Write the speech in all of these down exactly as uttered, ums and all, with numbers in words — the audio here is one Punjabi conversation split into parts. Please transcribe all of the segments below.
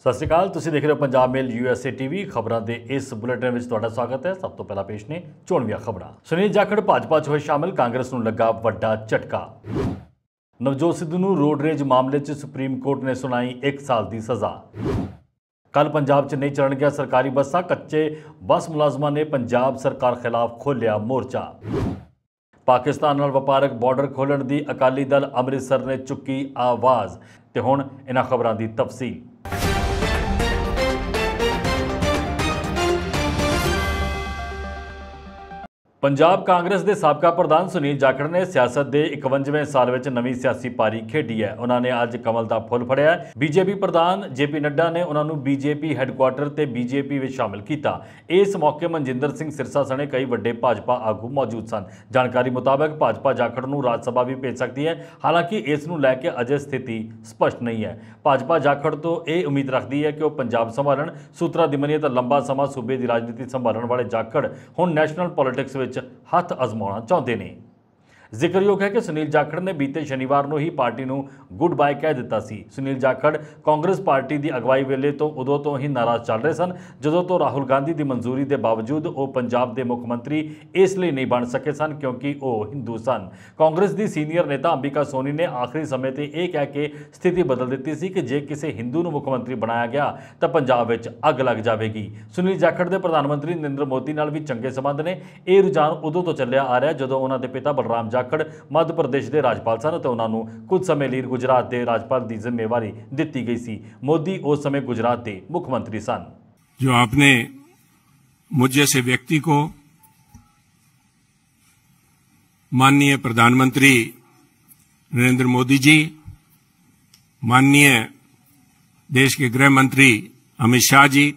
सत श्री अकाल, तुसीं देख रहे हो पंजाब मेल यूएसए टीवी। खबरों के इस बुलेटिन में तुहाडा स्वागत है। सब तो पहला पेश ने चोणवीआं खबरां। सुनील जाखड़ भाजपा च होए शामिल, कांग्रेस नूं लगा वड्डा झटका। नवजोत सिद्धू नूं रोड रेज मामले च सुप्रीम कोर्ट ने सुनाई एक साल की सज़ा। कल पंजाब च नहीं चलणगियां सरकारी बसां, कच्चे बस मुलाजमां ने पंजाब सरकार खिलाफ खोलिया मोर्चा। पाकिस्तान नाल वपारक बॉर्डर खोलण दी अकाली दल अमृतसर ने चुकी आवाज़। ते हुण इन्हां खबरां दी तफसील। पंजाब कांग्रेस के साबका प्रधान सुनील जाखड़ ने सियासत के इकवंजवें साल में नवी सियासी पारी खेडी है। उन्होंने अज कमल का फुल फड़िया है। बीजेपी प्रधान जे पी नड्डा ने उन्होंने बीजेपी हैडकुआटर से बीजेपी में शामिल किया। इस मौके मनजिंदर सिंह सिरसा सने कई वड्डे भाजपा आगू मौजूद सन। जानकारी मुताबिक भाजपा जाखड़ नूं राज सभा भी भेज सकती है, हालांकि इस नूं लैके अजे स्थिति स्पष्ट नहीं है। भाजपा जाखड़ तो यह उम्मीद रखती है कि वह पंजाब संभालन। सूत्रा दी मनीए तां लंबा समा सूबे की राजनीति संभालण वाले जाखड़ हुण नैशनल पॉलिटिक्स में हथ अजमाना चाहते हैं। जिक्रयोग है कि सुनील जाखड़ ने बीते शनिवार को ही पार्टी को गुड बाय कह दिता सी। सुनील जाखड़ कांग्रेस पार्टी की अगवाई वेले तो उदों तो ही नाराज चल रहे सन, जदों तो राहुल गांधी की मंजूरी के बावजूद वो पंजाब के मुख्यमंत्री इसलिए नहीं बन सके सन क्योंकि वो हिंदू सन। कांग्रेस की सीनियर नेता अंबिका सोनी ने आखिरी समय पर यह कह के स्थिति बदल दी सी कि जे किसी हिंदू को मुख्यमंत्री बनाया गया तो पंजाब में अग लग जाएगी। सुनील जाखड़ के प्रधानमंत्री नरेंद्र मोदी नाल भी चंगे संबंध ने। यह रुझान उदों तो चलिया आ रहा जदों उन्होंने पिता बलराम जाखड़ मध्य प्रदेश के राज्यपाल सन तो उन्होंने कुछ समय लिए गुजरात के राज्यपाल की जिम्मेवारी दी गई सी। मोदी उस समय गुजरात के मुख्यमंत्री सन। जो आपने मुझ जैसे व्यक्ति को माननीय प्रधानमंत्री नरेंद्र मोदी जी, माननीय देश के गृह मंत्री अमित शाह जी,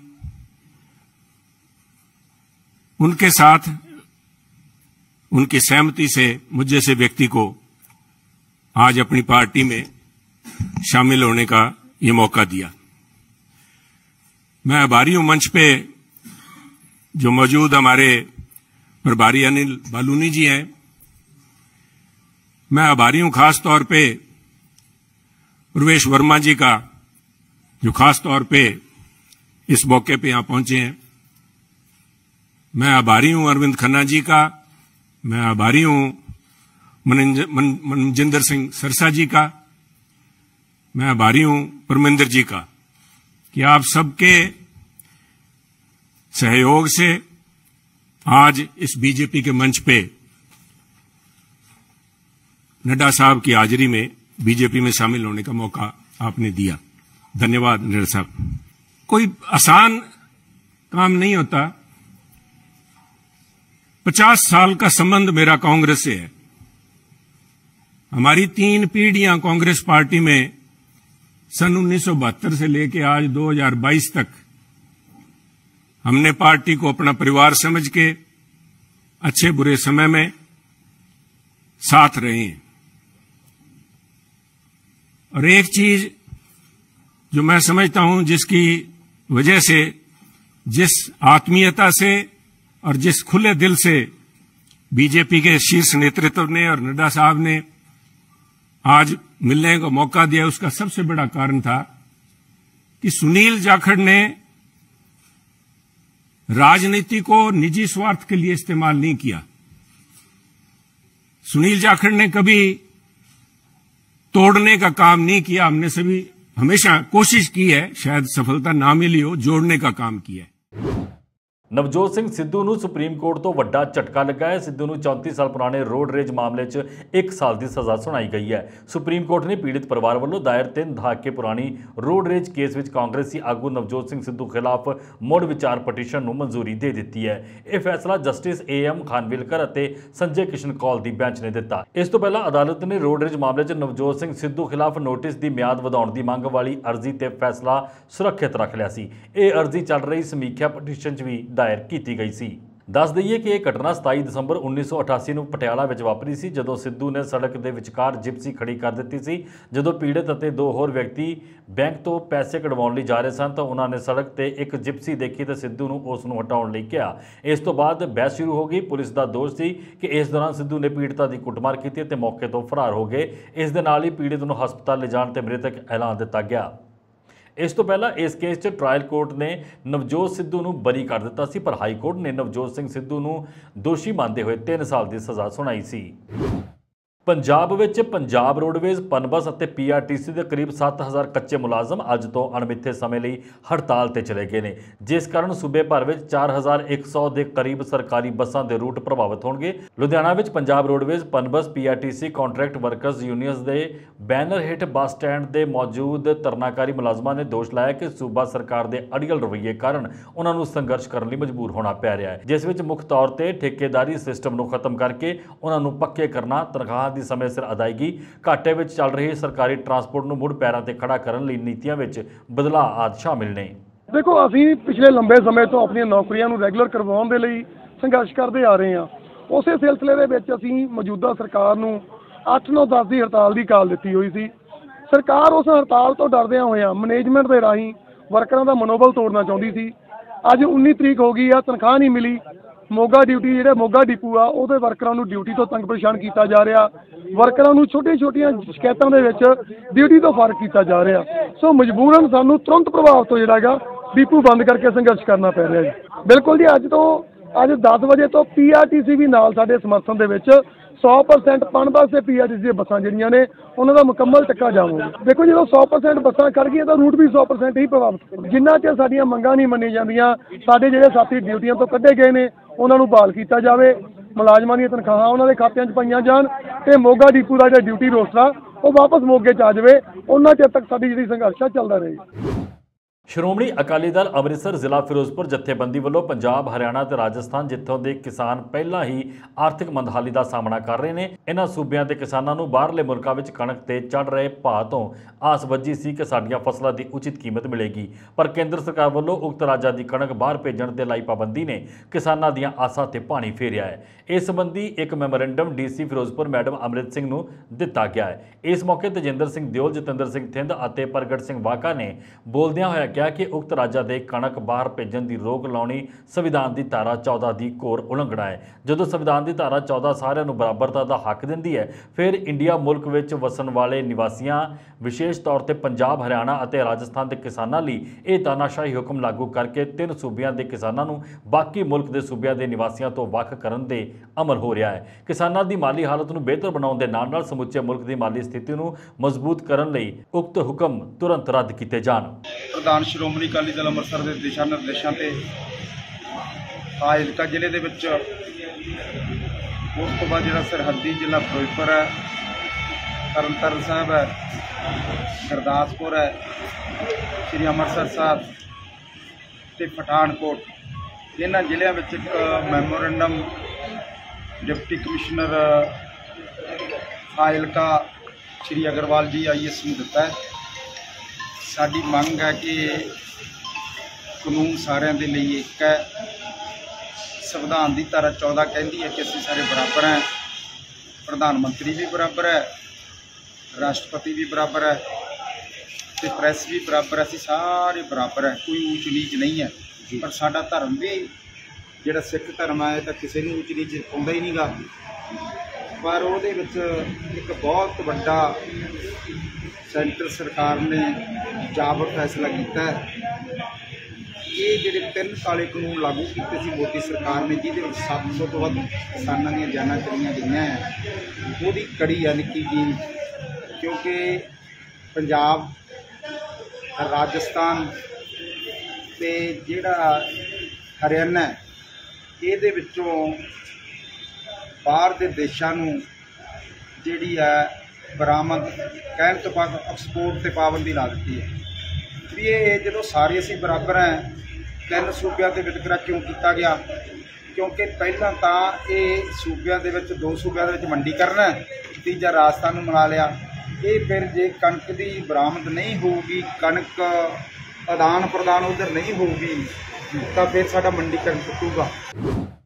उनके साथ उनकी सहमति से मुझ जैसे व्यक्ति को आज अपनी पार्टी में शामिल होने का ये मौका दिया। मैं आभारी हूं मंच पे जो मौजूद हमारे प्रभारी अनिल बालूनी जी हैं। मैं आभारी हूं खास तौर पे प्रवेश वर्मा जी का, जो खास तौर पे इस मौके पे यहां पहुंचे हैं। मैं आभारी हूं अरविंद खन्ना जी का। मैं आभारी हूं मनजिंदर सिंह सिरसा जी का। मैं आभारी हूं परमिंदर जी का कि आप सबके सहयोग से आज इस बीजेपी के मंच पे नड्डा साहब की हाजिरी में बीजेपी में शामिल होने का मौका आपने दिया। धन्यवाद नड्डा साहब। कोई आसान काम नहीं होता। पचास साल का संबंध मेरा कांग्रेस से है। हमारी तीन पीढ़ियां कांग्रेस पार्टी में सन उन्नीस सौ बहत्तर से लेकर आज दो हज़ार बाईस तक हमने पार्टी को अपना परिवार समझ के अच्छे बुरे समय में साथ रहे हैं। और एक चीज जो मैं समझता हूं, जिसकी वजह से, जिस आत्मीयता से और जिस खुले दिल से बीजेपी के शीर्ष नेतृत्व ने और नड्डा साहब ने आज मिलने का मौका दिया, उसका सबसे बड़ा कारण था कि सुनील जाखड़ ने राजनीति को निजी स्वार्थ के लिए इस्तेमाल नहीं किया। सुनील जाखड़ ने कभी तोड़ने का काम नहीं किया। हमने सभी हमेशा कोशिश की है, शायद सफलता ना मिली हो, जोड़ने का काम किया है। नवजोत सिंह सिद्धू नूं सुप्रीम कोर्ट तो वड्डा झटका लगा है। सिद्धू नूं चौंतीस साल पुराने रोड रेज मामले च एक साल की सज़ा सुनाई गई है। सुप्रीम कोर्ट ने पीड़ित परिवार वालों दायर तीन दहाके पुरानी रोड रेज केस में कांग्रेसी आगू नवजोत सिंह सिद्धू खिलाफ मुड़ विचार पटीशन नूं मंजूरी दे दी है। यह फैसला जस्टिस ए एम खानविलकर और संजय किशन कौल की बेंच ने दिता। इस तो पहला अदालत ने रोड रेज मामले च नवजोत सिंह सिद्धू खिलाफ नोटिस की म्याद वधाउण की मंग वाली अर्जी ते फैसला सुरक्षित रख लिया सी। यह अर्जी चल रही समीक्षा पटीशन च भी दायर की गई सी। दस दईए कि यह घटना सताई दसंबर उन्नीस सौ अठासी में पटियाला में वापरी सी, जदों सिद्धू ने सड़क के विचकार जिप्सी खड़ी कर दी सी। जदों पीड़ित और दो होर व्यक्ति बैंक तो पैसे कढवाउण लई जा रहे सन तो उन्होंने सड़क पर एक जिप्सी देखी तो सिद्धू नूं उस नूं हटाउण लई कहा। इस तो बाद बहस शुरू हो गई। पुलिस का दोष सी कि इस दौरान सिद्धू ने पीड़िता की कुटमार की ते मौके तो फरार हो गए। इस दे नाल ही पीड़ित नूं हस्पताल ले जाण ते मृतक ऐलान दिता गया। ਇਸ ਤੋਂ ਪਹਿਲਾਂ ਇਸ ਕੇਸ 'ਚ ਟ੍ਰਾਇਲ ਕੋਰਟ ਨੇ ਨਵਜੋਤ ਸਿੱਧੂ ਨੂੰ ਬਰੀ ਕਰ ਦਿੱਤਾ ਸੀ, ਪਰ ਹਾਈ ਕੋਰਟ ਨੇ ਨਵਜੋਤ ਸਿੰਘ ਸਿੱਧੂ ਨੂੰ ਦੋਸ਼ੀ ਮੰਨਦੇ ਹੋਏ ਤਿੰਨ ਸਾਲ ਦੀ ਸਜ਼ਾ ਸੁਣਾਈ ਸੀ। ਪੰਜਾਬ ਵਿੱਚ ਪੰਜਾਬ ਰੋਡਵੇਜ਼, ਪਨਬਸ ਅਤੇ ਪੀਆਰਟੀਸੀ ਦੇ ਕਰੀਬ ਸੱਤ ਹਜ਼ਾਰ ਕੱਚੇ ਮੁਲਾਜ਼ਮ ਅੱਜ ਤੋਂ ਅਣਮਿੱਥੇ ਸਮੇਂ ਲਈ ਹੜਤਾਲ ਤੇ ਚਲੇ ਗਏ ਨੇ, ਜਿਸ ਕਾਰਨ ਸੂਬੇ ਭਰ ਵਿੱਚ ਚਾਰ ਹਜ਼ਾਰ ਇੱਕ ਸੌ ਦੇ ਕਰੀਬ ਸਰਕਾਰੀ ਬੱਸਾਂ ਦੇ ਰੂਟ ਪ੍ਰਭਾਵਿਤ ਹੋਣਗੇ। ਲੁਧਿਆਣਾ ਵਿੱਚ Punjab roadways, Punbus, PRTC contract workers unions ਦੇ ਬੈਨਰ ਹੇਠ ਬੱਸ ਸਟੈਂਡ ਦੇ ਮੌਜੂਦ ਧਰਨਾਕਾਰੀ ਮੁਲਾਜ਼ਮਾਂ ਨੇ ਦੋਸ਼ ਲਾਇਆ ਕਿ ਸੂਬਾ ਸਰਕਾਰ ਦੇ ਅੜੀਅਲ ਰਵੱਈਏ ਕਾਰਨ ਉਹਨਾਂ ਨੂੰ ਸੰਘਰਸ਼ ਕਰਨ ਲਈ ਮਜਬੂਰ ਹੋਣਾ ਪੈ ਰਿਹਾ ਹੈ, ਜਿਸ ਵਿੱਚ ਮੁੱਖ ਤੌਰ ਤੇ ਠੇਕੇਦਾਰੀ ਸਿਸਟਮ ਨੂੰ ਖਤਮ ਕਰਕੇ ਉਹਨਾਂ ਨੂੰ ਪੱਕੇ ਕਰਨਾ, ਤਨਖਾਹਾਂ ਦੀ ਸਮੇਂ ਸਿਰ ਅਦਾਇਗੀ, ਘਾਟੇ ਵਿੱਚ ਚੱਲ ਰਹੀ ਸਰਕਾਰੀ ਟਰਾਂਸਪੋਰਟ ਨੂੰ ਮੁੜ ਪੈਰਾਂ ਤੇ ਖੜਾ ਕਰਨ ਲਈ ਨੀਤੀਆਂ ਵਿੱਚ ਬਦਲਾਅ ਆਦਿ ਸ਼ਾਮਿਲ ਨੇ। देखो असी पिछले लंबे समय तो अपन नौकरियां रैगूलर करवाउण दे लई संघर्ष करते आ रहे हैं। उस सिलसिले दे विच असी मौजूदा सरकार नूं अठ नौ दस की हड़ताल की काल दी हुई सी। सरकार उस हड़ताल तो डरदियां होइयां मैनेजमेंट के राही वर्करां दा मनोबल तोड़ना चाहुंदी सी। अज उन्नीस तरीक हो गई आ, तनख्वाह नहीं मिली। मोगा ड्यूटी जिहड़े मोगा डिपू आ उहदे वर्करां नूं ड्यूटी तो तंग परेशान किया जा रहा, वर्करां नूं छोटी छोटियां शिकायतां दे विच ड्यूटी तो फर्क किया जा रहा। सो मजबूरन सानूं तुरंत प्रभाव तो जिहड़ा गा डिपू बंद करके संघर्ष करना पै रहा है। बिल्कुल जी, अज तो अज दस बजे तो पी आर टी सी भी नाल साडे समर्थन दे विच सौ परसेंट पनबस से पी आर टी सी बसां जिहड़ियां ने उन्हां दा मुकम्मल टक्का जावांगे। देखो जो सौ परसेंट बसां खड़ गई तो रूट भी सौ परसेंट ही प्रभावित। जिन्ना चਿਰ साडियां मंगां नहीं मन्नी जांदियां, साडे जिहड़े साथी ड्यूटियां तो कढे गए ने उन्हां नूं बहाल कीता जावे, मुलाजमां ਦੀਆਂ तनख्वाहां उन्हां दे खातिਆਂ 'ਚ पाईਆਂ जाण ते मोगा डिपू दा जिहड़ा ड्यूटी रोस्टर आ ਉਹ वापस मोगे 'ਚ आ जावे। उन्हां चਿਰ तक साडी जिहड़ी संघर्ष आ ਚੱਲਦਾ ਰਹੇ। ਸ਼੍ਰੋਮਣੀ ਅਕਾਲੀ ਦਲ ਅੰਮ੍ਰਿਤਸਰ ਜ਼ਿਲ੍ਹਾ ਫਿਰੋਜ਼ਪੁਰ ਜਥੇਬੰਦੀ ਵੱਲੋਂ ਪੰਜਾਬ, ਹਰਿਆਣਾ ਤੇ ਰਾਜਸਥਾਨ, ਜਿੱਥੋਂ ਦੇ ਕਿਸਾਨ ਪਹਿਲਾਂ ਹੀ ਆਰਥਿਕ ਮੰਦਹਾਲੀ ਦਾ ਸਾਹਮਣਾ ਕਰ ਰਹੇ ਨੇ, ਇਹਨਾਂ ਸੂਬਿਆਂ ਦੇ ਕਿਸਾਨਾਂ ਨੂੰ ਬਾਹਰਲੇ ਮੁਲਕਾਂ ਵਿੱਚ ਕਣਕ ਤੇ ਚੜ ਰਹੇ ਭਾਅ ਤੋਂ ਆਸ ਵੱਜੀ ਸੀ ਕਿ ਸਾਡੀਆਂ ਫਸਲਾਂ ਦੀ ਉਚਿਤ ਕੀਮਤ ਮਿਲੇਗੀ, ਪਰ ਕੇਂਦਰ ਸਰਕਾਰ ਵੱਲੋਂ ਉਕਤ ਰਾਜਾਂ ਦੀ ਕਣਕ ਬਾਹਰ ਭੇਜਣ ਤੇ ਲਾਈ ਪਾਬੰਦੀ ਨੇ ਕਿਸਾਨਾਂ ਦੀਆਂ ਆਸਾਂ ਤੇ ਪਾਣੀ ਫੇਰਿਆ ਹੈ। ਇਸ ਸੰਬੰਧੀ ਇੱਕ memorandum DC Firozpur madam Amrit Singh ਨੂੰ ਦਿੱਤਾ ਗਿਆ ਹੈ। ਇਸ ਮੌਕੇ ਤੇਜਿੰਦਰ ਸਿੰਘ ਦਿਓਲ, ਜਤਿੰਦਰ ਸਿੰਘ ਥਿੰਦ ਅਤੇ ਪ੍ਰਗਟ ਸਿੰਘ ਵਾਕਾ ਨੇ ਬੋਲਦਿਆਂ ਹੋਇਆ ਕਿਹਾ ਕਿ ਉਕਤ ਰਾਜਾਂ ਦੇ ਕਣਕ ਬਾਹਰ ਭੇਜਣ ਦੀ ਰੋਕ ਲਾਉਣੀ ਸੰਵਿਧਾਨ ਦੀ ਧਾਰਾ ਚੌਦਾਂ ਦੀ ਘੋਰ ਉਲੰਘਣਾ ਹੈ। ਜਦੋਂ ਸੰਵਿਧਾਨ ਦੀ ਧਾਰਾ ਚੌਦਾਂ ਸਾਰਿਆਂ ਨੂੰ ਬਰਾਬਰਤਾ ਦਾ ਹੱਕ ਦਿੰਦੀ ਹੈ, ਫਿਰ ਇੰਡੀਆ ਮੁਲਕ ਵਿੱਚ ਵਸਣ ਵਾਲੇ ਨਿਵਾਸੀਆਂ, ਵਿਸ਼ੇਸ਼ ਤੌਰ ਤੇ ਪੰਜਾਬ, ਹਰਿਆਣਾ ਅਤੇ ਰਾਜਸਥਾਨ ਦੇ ਕਿਸਾਨਾਂ ਲਈ ਇਹ ਤਾਨਾਸ਼ਾਹੀ ਹੁਕਮ ਲਾਗੂ ਕਰਕੇ ਤਿੰਨ ਸੂਬਿਆਂ ਦੇ ਕਿਸਾਨਾਂ ਨੂੰ ਬਾਕੀ ਮੁਲਕ ਦੇ ਸੂਬਿਆਂ ਦੇ ਨਿਵਾਸੀਆਂ ਤੋਂ ਵੱਖ ਕਰਨ ਦੇ ਅਮਲ ਹੋ ਰਿਹਾ ਹੈ। ਕਿਸਾਨਾਂ ਦੀ ਮਾਲੀ ਹਾਲਤ ਨੂੰ ਬਿਹਤਰ ਬਣਾਉਣ ਦੇ ਨਾਲ ਨਾਲ ਸਮੁੱਚੇ ਮੁਲਕ ਦੀ ਮਾਲੀ ਸਥਿਤੀ ਨੂੰ ਮਜ਼ਬੂਤ ਕਰਨ ਲਈ ਉਕਤ ਹੁਕਮ ਤੁਰੰਤ ਰੱਦ ਕੀਤੇ ਜਾਣ। ਪ੍ਰਧਾਨ ਸ਼੍ਰੋਮਣੀ ਅਕਾਲੀ ਦਲ ਅੰਮ੍ਰਿਤਸਰ ਦੇ ਦਿਸ਼ਾ ਨਿਰਦੇਸ਼ਾਂ ਤੇ ਫਾਜ਼ਿਲਕਾ ਜ਼ਿਲ੍ਹੇ ਦੇ ਵਿੱਚ ਉਸ ਤੋਂ ਬਾਅਦ ਜਿਹੜਾ ਸਰਹੱਦੀ ਜ਼ਿਲ੍ਹਾ ਫਿਰੋਜ਼ਪੁਰ ਹੈ, ਤਰਨਤਾਰਨ ਸਾਹਿਬ ਹੈ, ਗੁਰਦਾਸਪੁਰ ਹੈ, ਸ਼੍ਰੀ ਅੰਮ੍ਰਿਤਸਰ ਸਾਹਿਬ ਤੇ ਪਠਾਨਕੋਟ, ਇਹਨਾਂ ਜ਼ਿਲ੍ਹਿਆਂ ਵਿੱਚ ਇੱਕ memorandum deputy commissioner Fazilka Shri Agarwal ji I S ਨੂੰ ਦਿੱਤਾ ਹੈ। ਸਾਡੀ ਮੰਗ ਹੈ ਕਿ ਕਾਨੂੰਨ ਸਾਰਿਆਂ ਦੇ ਲਈ ਇੱਕ ਹੈ। ਸੰਵਿਧਾਨ ਦੀ ਧਾਰਾ ਚੌਦਾਂ ਕਹਿੰਦੀ ਹੈ ਕਿ ਅਸੀਂ ਸਾਰੇ ਬਰਾਬਰ ਹੈ, ਪ੍ਰਧਾਨ ਮੰਤਰੀ ਵੀ ਬਰਾਬਰ ਹੈ, ਰਾਸ਼ਟਰਪਤੀ ਵੀ ਬਰਾਬਰ ਹੈ ਤੇ ਪ੍ਰੈਸ ਵੀ ਬਰਾਬਰ ਹੈ। ਅਸੀਂ ਸਾਰੇ ਬਰਾਬਰ ਹੈ, ਕੋਈ ਊਚ ਨੀਚ ਨਹੀਂ ਹੈ। ਪਰ ਸਾਡਾ ਧਰਮ ਵੀ ਜਿਹੜਾ ਸਿੱਖ ਧਰਮ ਹੈ ਤਾਂ ਕਿਸੇ ਨੂੰ ਊਚ ਨੀਚ ਪਾਉਂਦਾ ਹੀ ਨਹੀਂਗਾ, ਪਰ ਉਹਦੇ ਵਿੱਚ ਇੱਕ ਬਹੁਤ ਵੱਡਾ ਸੈਂਟਰ ਸਰਕਾਰ ਨੇ ਜਾਬਰ ਫੈਸਲਾ ਕੀਤਾ ਹੈ। ਇਹ ਜਿਹੜੇ ਤਿੰਨ ਕਾਲੇ ਕਾਨੂੰਨ ਲਾਗੂ ਕੀਤੇ ਸੀ ਮੋਦੀ ਸਰਕਾਰ ਨੇ, ਜਿਹਦੇ ਵਿੱਚ ਸੱਤ ਸੌ ਤੋਂ ਵੱਧ ਕਿਸਾਨਾਂ ਦੀਆਂ ਜਾਨਾਂ ਚਲੀਆਂ ਗਈਆਂ ਹੈ, ਉਹਦੀ ਕੜੀ ਆ ਨਿੱਕੀ ਜੀ, ਕਿਉਂਕਿ ਪੰਜਾਬ, ਰਾਜਸਥਾਨ ਤੇ ਜਿਹੜਾ ਹਰਿਆਣਾ, ਇਹਦੇ ਵਿੱਚੋਂ ਬਾਹਰ ਦੇ ਦੇਸ਼ਾਂ ਨੂੰ ਜਿਹੜੀ ਹੈ ਬਰਾਮਦ ਕਹਿਣ ਤੋਂ ਬਾਅਦ ਐਕਸਪੋਰਟ ਤੇ ਪਾਬੰਦੀ ਲਾ ਦਿੱਤੀ ਹੈ। ਵੀ ਇਹ ਜਦੋਂ ਸਾਰੇ ਅਸੀਂ ਬਰਾਬਰ ਹੈ, ਤਿੰਨ ਸੂਬਿਆਂ ਦੇ ਵਿਤਕਰਾ ਕਿਉਂ ਕੀਤਾ ਗਿਆ? ਕਿਉਂਕਿ ਪਹਿਲਾਂ ਤਾਂ ਇਹ ਸੂਬਿਆਂ ਦੇ ਵਿੱਚ ਦੋ ਸੂਬਿਆਂ ਦੇ ਵਿੱਚ ਮੰਡੀਕਰਨ ਹੈ, ਤੀਜਾ ਰਾਜਸਥਾਨ ਨੂੰ ਮਿਲਾ ਲਿਆ। ਇਹ ਫਿਰ ਜੇ ਕਣਕ ਦੀ ਬਰਾਮਦ ਨਹੀਂ ਹੋਊਗੀ, ਕਣਕ ਆਦਾਨ ਪ੍ਰਦਾਨ ਉਧਰ ਨਹੀਂ ਹੋਊਗੀ, ਤਾਂ ਫਿਰ ਸਾਡਾ ਮੰਡੀਕਰਨ ਟੁੱਟੂਗਾ।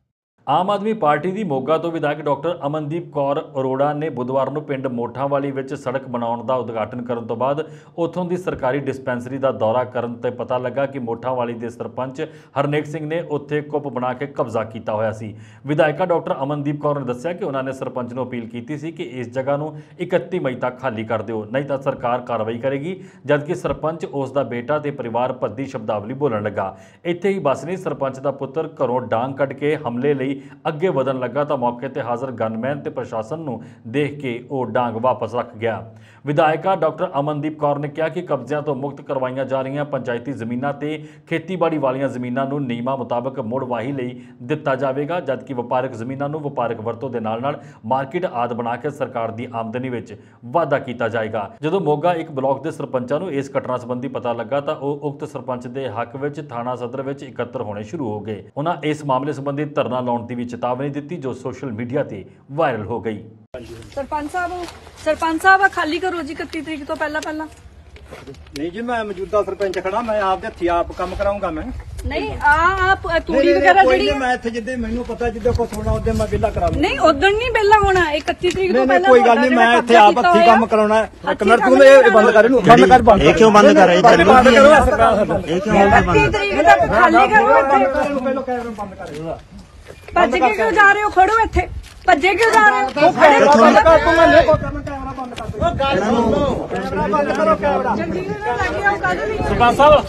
ਆਮ ਆਦਮੀ ਪਾਰਟੀ ਦੀ ਮੋਗਾ ਤੋਂ ਵਿਧਾਇਕ ਡਾਕਟਰ ਅਮਨਦੀਪ ਕੌਰ ਅਰੋੜਾ ਨੇ ਬੁੱਧਵਾਰ ਨੂੰ ਪਿੰਡ ਮੋਠਾਂਵਾਲੀ ਵਿੱਚ ਸੜਕ ਬਣਾਉਣ ਦਾ ਉਦਘਾਟਨ ਕਰਨ ਤੋਂ ਬਾਅਦ ਉੱਥੋਂ ਦੀ ਸਰਕਾਰੀ ਡਿਸਪੈਂਸਰੀ ਦਾ ਦੌਰਾ ਕਰਨ ਤੇ ਪਤਾ ਲੱਗਾ ਕਿ ਮੋਠਾਂਵਾਲੀ ਦੇ ਸਰਪੰਚ ਹਰਨੇਕ ਸਿੰਘ ਨੇ ਉੱਥੇ ਕੁੱਪ ਬਣਾ ਕੇ ਕਬਜ਼ਾ ਕੀਤਾ ਹੋਇਆ ਸੀ। ਵਿਧਾਇਕਾ ਡਾਕਟਰ ਅਮਨਦੀਪ ਕੌਰ ਨੇ ਦੱਸਿਆ ਕਿ ਉਹਨਾਂ ਨੇ ਸਰਪੰਚ ਨੂੰ ਅਪੀਲ ਕੀਤੀ ਸੀ ਕਿ ਇਸ ਜਗ੍ਹਾ ਨੂੰ ਇਕੱਤੀ ਮਈ ਤੱਕ ਖਾਲੀ ਕਰ ਦਿਓ, ਨਹੀਂ ਤਾਂ ਸਰਕਾਰ ਕਾਰਵਾਈ ਕਰੇਗੀ। ਜਦਕਿ ਸਰਪੰਚ ਉਸ ਦਾ ਬੇਟਾ ਤੇ ਪਰਿਵਾਰ ਭੱਦੀ ਸ਼ਬਦਾਵਲੀ ਬੋਲਣ ਲੱਗਾ। ਇੱਥੇ ਹੀ ਬਸ ਨਹੀਂ, ਸਰਪੰਚ ਦਾ ਪੁੱਤਰ ਘਰੋਂ ਡਾਂਗ ਕੱਢ ਕੇ ਹਮਲੇ ਲਈ ਅੱਗੇ ਵਧਣ ਲੱਗਾ ਤਾਂ ਮੌਕੇ ਤੇ ਹਾਜ਼ਰ ਗਨਮੈਨ ਤੇ ਪ੍ਰਸ਼ਾਸਨ ਨੂੰ ਦੇਖ ਕੇ ਉਹ ਡਾਂਗ ਵਾਪਸ ਰੱਖ ਗਿਆ। ਵਿਧਾਇਕਾ ਡਾਕਟਰ ਅਮਨਦੀਪ ਕੌਰ ਨੇ ਕਿਹਾ ਕਿ ਕਬਜ਼ਿਆਂ ਤੋਂ ਮੁਕਤ ਕਰਵਾਈਆਂ ਜਾ ਰਹੀਆਂ ਪੰਚਾਇਤੀ ਜ਼ਮੀਨਾਂ ਤੇ ਖੇਤੀਬਾੜੀ ਵਾਲੀਆਂ ਜ਼ਮੀਨਾਂ ਨੂੰ ਨਿਯਮਾਂ ਮੁਤਾਬਕ ਮੁੜ ਵਾਹੀ ਲਈ ਦਿੱਤਾ ਜਾਵੇਗਾ, ਜਦਕਿ ਵਪਾਰਕ ਜ਼ਮੀਨਾਂ ਨੂੰ ਵਪਾਰਕ ਵਰਤੋਂ ਦੇ ਨਾਲ ਨਾਲ ਮਾਰਕੀਟ ਆਦਿ ਬਣਾ ਕੇ ਸਰਕਾਰ ਦੀ ਆਮਦਨੀ ਵਿੱਚ ਵਾਧਾ ਕੀਤਾ ਜਾਏਗਾ। ਜਦੋਂ ਮੋਗਾ ਇੱਕ ਬਲਾਕ ਦੇ ਸਰਪੰਚਾਂ ਨੂੰ ਇਸ ਘਟਨਾ ਸੰਬੰਧੀ ਪਤਾ ਲੱਗਾ ਤਾਂ ਉਹ ਉਕਤ ਸਰਪੰਚ ਦੇ ਹੱਕ ਵਿੱਚ ਥਾਣਾ ਸਦਰ ਵਿੱਚ ਇਕੱਤਰ ਹੋਣੇ ਸ਼ੁਰੂ ਹੋ ਗਏ। ਉਹਨਾਂ ਇਸ ਮਾਮਲੇ ਸੰਬੰਧੀ ਧਰਨਾ ਲਾਉਣ ਦੀ ਵੀ ਚੇਤਾਵਨੀ ਦਿੱਤੀ ਜੋ ਸੋਸ਼ਲ ਮੀਡੀਆ ਤੇ ਵਾਇਰਲ ਹੋ ਗਈ। ਸਰਪੰਚ ਸਾਹਿਬ ਸਰਪੰਚ ਸਾਹਿਬ ਖਾਲੀ ਕਰੋ ਜੀ ਇਕੱਤੀ ਤਰੀਕ ਤੋਂ ਪਹਿਲਾਂ ਪਹਿਲਾਂ। नहीं जी, मैं मौजूदा सरपंच खड़ा, मैं आपके हथी आप काम कराऊंगा। मैं नहीं आ आप तूड़ी वगैरह ਜਿਹੜੀ मैं ਇੱਥੇ ਜਿੱਦੇ ਮੈਨੂੰ ਪਤਾ ਜਿੱਦੇ ਕੋ ਥੋੜਾ ਉਹਦੇ ਮੈਂ ਬਿੱਲਾ ਕਰਾ ਨਹੀਂ ਉਦੋਂ ਨਹੀਂ ਬਿੱਲਾ ਹੋਣਾ ਇਕੱਤੀ ਤਰੀਕ ਤੋਂ ਪਹਿਲਾਂ। ਕੋਈ ਗੱਲ ਨਹੀਂ, ਮੈਂ ਇੱਥੇ ਆਪ ਹੱਥੀ ਕੰਮ ਕਰਾਉਣਾ ਹੈ। ਕਮਰ ਤੂੰ ਇਹ ਬੰਦ ਕਰ, ਇਹਨੂੰ ਬੰਦ ਕਰ। ਬੰਦ ਇਹ ਕਿਉਂ ਬੰਦ ਕਰ ਰਹੀ? ਬੰਦ ਕਰੋ ਇਹ ਕਿਉਂ ਇਕੱਤੀ ਤਰੀਕ ਤੱਕ ਖਾਲੀ ਕਰੋ ਇੱਥੇ। ਪਹਿਲਾਂ ਕੈਮਰਾ ਬੰਦ ਕਰ। ਭੱਜ ਕੇ ਕਿਉਂ ਜਾ ਰਹੇ ਹੋ? ਖੜੋ ਇੱਥੇ। ਭੱਜੇ ਕਿਉਂ ਜਾ ਰਹੇ ਹੋ? ਖੜੇ ਬੰਦ ਕਰ ਤੂੰ। ਮੈਂ ਲੈ ਕੋ ਕੈਮਰਾ ਬੰਦ ਕਰ। ਉਹ ਗੱਲ ਸੁਣੋ, ਕੈਮਰਾ ਬੰਦ ਕਰੋ। ਕੈਮਰਾ ਜੰਗੀ ਨੂੰ ਲੱਗ ਗਿਆ ਉਹ ਕਾਹਦੇ ਲਈ? ਸਰਪੰਚ ਸਾਹਿਬ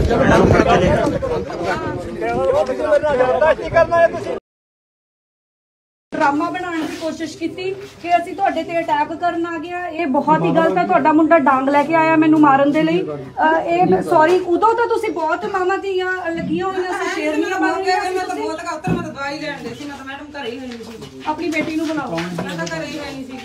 ਕੀ ਕਰਨਾ ਹੈ ਤੁਸੀਂ? ਡਰਾਮਾ ਬਣਾਉਣ ਦੀ ਕੋਸ਼ਿਸ਼ ਕੀਤੀ ਕਿ ਅਸੀਂ ਤੁਹਾਡੇ ਤੇ ਅਟੈਕ ਕਰਨ ਆ ਗਏ। ਇਹ ਬਹੁਤ ਹੀ ਗਲਤ ਹੈ। ਤੁਹਾਡਾ ਮੁੰਡਾ ਡਾਂਗ ਲੈ ਕੇ ਆਇਆ ਮੈਨੂੰ ਮਾਰਨ ਦੇ ਲਈ। ਇਹ ਸੌਰੀ, ਉਦੋਂ ਤਾਂ ਤੁਸੀਂ ਬਹੁਤ ਮਾਮਾ ਧੀਆਂ ਲੱਗੀਆਂ ਹੋਈਆਂ ਸੀ, ਸ਼ੇਰਨੀਆਂ ਬਣ ਗਏ। ਮੈਂ ਤਾਂ ਬਹੁਤ ਕਹਤਾ, ਮੈਂ ਤਾਂ ਦਵਾਈ ਲੈਣ ਦੇ ਸੀ। ਮੈਂ ਤਾਂ ਮੈਡਮ ਘਰੇ ਹੀ ਹੋਈ ਸੀ। ਆਪਣੀ ਬੇਟੀ ਨੂੰ ਬੁਲਾਓ। ਮੈਂ ਤਾਂ ਘਰੇ ਹੀ ਹੋਈ ਸੀ।